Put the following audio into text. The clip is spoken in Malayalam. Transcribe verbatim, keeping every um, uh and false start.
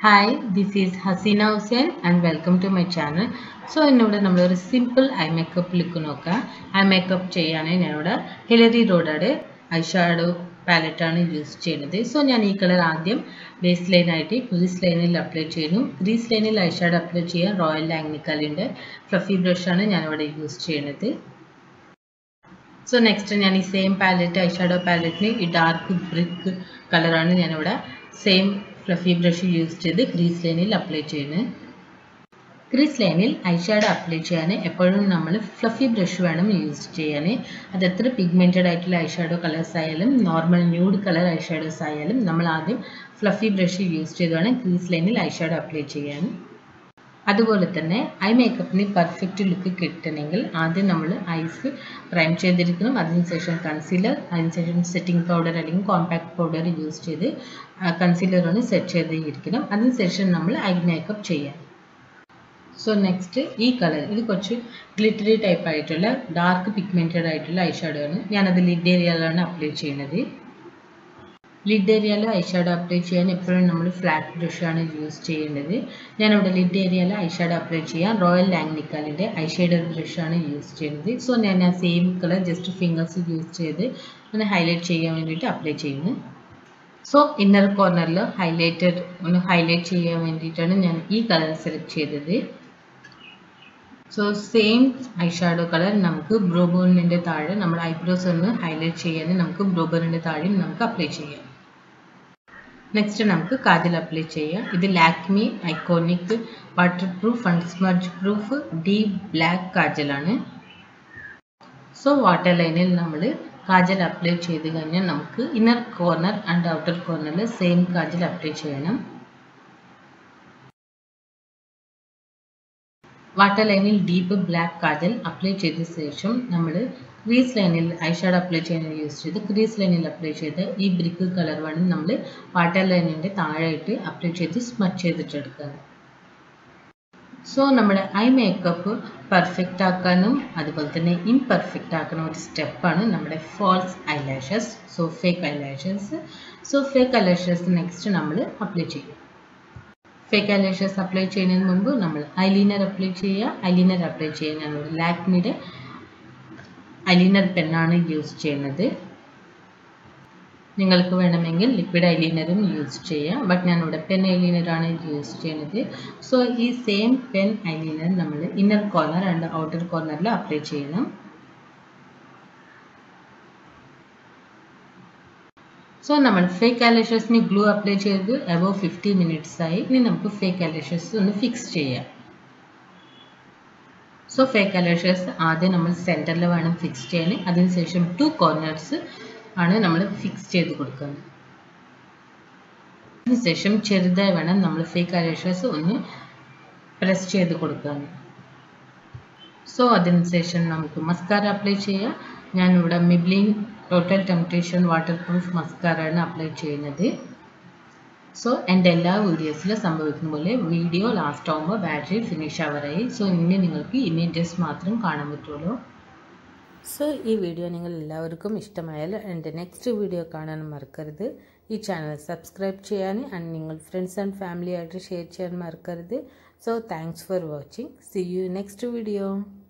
Hi, this is Haseena and welcome to my channel. So, in order to simple eye makeup look, eye makeup cheyane nanoda Hillary Rodade eyeshadow palette use cheyunnathu. So, njan ee color aadyam base line aayittu crease line il apply cheyunu. Crease line il eyeshadow apply cheyan Royal Langnicalinte fluffy brush aanu njan ivide use cheynathu. So, next njan ee same palette eyeshadow palette ni ee dark brick color aanu njan ivide same fluffy brush use ചെയ്ത് crease line il apply ചെയ്യുന്നു. Crease line il eyeshadow apply ചെയ്യാൻ എപ്പോഴും നമ്മൾ fluffy brush വേണം യൂസ് ചെയ്യാൻ. അത് എത്ര pigmented ആയിട്ടുള്ള eyeshadow colors ആയാലും normal nude color eyeshadows ആയാലും നമ്മൾ ആദ്യം fluffy brush യൂസ് ചെയ്താണ് crease line il eyeshadow apply ചെയ്യാൻ. അതുപോലെ തന്നെ ഐ മേക്കപ്പിന് പെർഫെക്റ്റ് ലുക്ക് കിട്ടണമെങ്കിൽ ആദ്യം നമ്മൾ ഐസ് പ്രൈം ചെയ്തിരിക്കണം. അതിനുശേഷം കൺസീലർ, അതിനുശേഷം സെറ്റിംഗ് പൗഡർ അല്ലെങ്കിൽ കോമ്പാക്ട് പൗഡർ യൂസ് ചെയ്ത് കൺസീലർ ഒന്ന് സെറ്റ് ചെയ്തിരിക്കണം. അതിനുശേഷം നമ്മൾ ഐ മേക്കപ്പ് ചെയ്യാം. സോ നെക്സ്റ്റ് ഈ കളർ ഇത് കുറച്ച് ഗ്ലിറ്ററി ടൈപ്പ് ആയിട്ടുള്ള ഡാർക്ക് പിഗ്മെന്റഡ് ആയിട്ടുള്ള ഐഷാഡോ ആണ്. ഞാനത് ലിഡ് ഏരിയയിലാണ് അപ്ലൈ ചെയ്യുന്നത്. ലിഡ് ഏരിയയിൽ ഐഷാഡോ അപ്ലൈ ചെയ്യാൻ എപ്പോഴും നമ്മൾ ഫ്ലാറ്റ് ബ്രഷ് ആണ് യൂസ് ചെയ്യേണ്ടത്. ഞാനിവിടെ ലിഡ് ഏരിയയിൽ ഐഷാഡോ അപ്ലൈ ചെയ്യാൻ റോയൽ ലാങ്നിക്കാലിൻ്റെ ഐഷാഡോ ബ്രഷ് ആണ് യൂസ് ചെയ്യുന്നത്. സോ ഞാൻ ആ same colour just fingers use ചെയ്ത് ഒന്ന് ഹൈലൈറ്റ് ചെയ്യാൻ വേണ്ടിയിട്ട് അപ്ലൈ ചെയ്യുന്നു. സോ ഇന്നർ കോർണറിൽ ഹൈലൈറ്റർ ഒന്ന് ഹൈലൈറ്റ് ചെയ്യാൻ വേണ്ടിയിട്ടാണ് ഞാൻ ഈ കളർ സെലക്ട് ചെയ്തത്. സോ സെയിം ഐഷാഡോ കളർ നമുക്ക് ബ്രോ ബോണിൻ്റെ താഴെ നമ്മൾ ഐബ്രോസ് ഒന്ന് ഹൈലൈറ്റ് ചെയ്യാൻ നമുക്ക് ബ്രോ ബോണിൻ്റെ താഴെയും നമുക്ക് അപ്ലൈ ചെയ്യാം. നെക്സ്റ്റ് നമുക്ക് കാജൽ അപ്ലൈ ചെയ്യാം. ഇത് Lakme iconic waterproof and smudge proof deep black കാജലാണ്. സോ വാട്ടർ ലൈനിൽ നമ്മൾ കാജൽ അപ്ലൈ ചെയ്ത് കഴിഞ്ഞാൽ നമുക്ക് ഇന്നർ കോർണർ ആൻഡ് ഔട്ടർ കോർണറിൽ സെയിം കാജൽ അപ്ലൈ ചെയ്യണം. വാട്ടർ ലൈനിൽ ഡീപ്പ് ബ്ലാക്ക് കാജൽ അപ്ലൈ ചെയ്ത ശേഷം നമ്മൾ ക്രീസ് ലൈനിൽ ഐഷാഡോ അപ്ലൈ ചെയ്യാൻ യൂസ് ചെയ്ത് ക്രീസ് ലൈനിൽ അപ്ലൈ ചെയ്ത് ഈ ബ്രിക്ക് കളർ വേണം നമ്മൾ വാട്ടർ ലൈനിൻ്റെ താഴെയിട്ട് അപ്ലൈ ചെയ്ത് സ്മച്ച് ചെയ്തിട്ടെടുക്കുക. സോ നമ്മുടെ ഐ മേക്കപ്പ് പെർഫെക്റ്റ് ആക്കാനും അതുപോലെ തന്നെ ഇംപെർഫെക്റ്റ് ആക്കുന്ന ഒരു സ്റ്റെപ്പാണ് നമ്മുടെ false eyelashes. So fake eyelashes so fake eyelashes next നമ്മൾ അപ്ലൈ ചെയ്യും. ഫേക്ക് ഐലാഷസ് അപ്ലൈ ചെയ്യുന്നതിന് മുമ്പ് നമ്മൾ ഐലൈനർ അപ്ലൈ ചെയ്യുക. ഐലൈനർ അപ്ലൈ ചെയ്യാൻ ഞാനിവിടെ ലാക്മിയുടെ ഐലൈനർ പെന്നാണ് യൂസ് ചെയ്യുന്നത്. നിങ്ങൾക്ക് വേണമെങ്കിൽ ലിക്വിഡ് ഐലൈനറും യൂസ് ചെയ്യാം. ബട്ട് ഞാനിവിടെ പെൻ ഐലൈനറാണ് യൂസ് ചെയ്യുന്നത്. സോ ഈ സെയിം പെൻ ഐലൈനർ നമ്മൾ ഇന്നർ കോർണർ ആൻഡ് ഔട്ടർ കോർണറിൽ അപ്ലൈ ചെയ്യണം. സോ നമ്മൾ ഫേക്ക് ഐലാഷസിന് ഗ്ലൂ അപ്ലൈ ചെയ്ത് അബവ് ഫിഫ്റ്റി മിനിറ്റ്സ് ആയി. ഇനി നമുക്ക് ഫേക്ക് ഐലാഷസ് ഒന്ന് ഫിക്സ് ചെയ്യാം. സോ ഫേക്ക് ഐലാഷസ് ആദ്യം നമ്മൾ സെൻറ്ററിൽ വേണം ഫിക്സ് ചെയ്യാൻ. അതിനുശേഷം ടു കോർണേഴ്സ് ആണ് നമ്മൾ ഫിക്സ് ചെയ്ത് കൊടുക്കുന്നത്. അതിനുശേഷം ചെറുതായി വേണം നമ്മൾ ഫേക്ക് ഐലാഷസ് ഒന്ന് പ്രസ് ചെയ്ത് കൊടുക്കാൻ. സോ അതിനുശേഷം നമുക്ക് മസ്കാര അപ്ലൈ ചെയ്യാം. ഞാനിവിടെ Maybelline total temptation waterproof മസ്കാരയാണ് അപ്ലൈ ചെയ്യുന്നത്. സോ എൻ്റെ എല്ലാ വീഡിയോസിലും സംഭവിക്കുന്ന പോലെ വീഡിയോ ലാസ്റ്റ് ആകുമ്പോൾ ബാറ്ററി ഫിനിഷ് ആവാറായി. സോ ഇനി നിങ്ങൾക്ക് ഇമേജസ് മാത്രം കാണാൻ പറ്റുള്ളൂ. സോ ഈ വീഡിയോ നിങ്ങൾ എല്ലാവർക്കും ഇഷ്ടമായാൽ എൻ്റെ നെക്സ്റ്റ് വീഡിയോ കാണാൻ മറക്കരുത്. ഈ ചാനൽ സബ്സ്ക്രൈബ് ചെയ്യാൻ ആൻഡ് നിങ്ങൾ ഫ്രണ്ട്സ് ആൻഡ് ഫാമിലി ആയിട്ട് ഷെയർ ചെയ്യാൻ മറക്കരുത്. So thanks for watching. See you next video.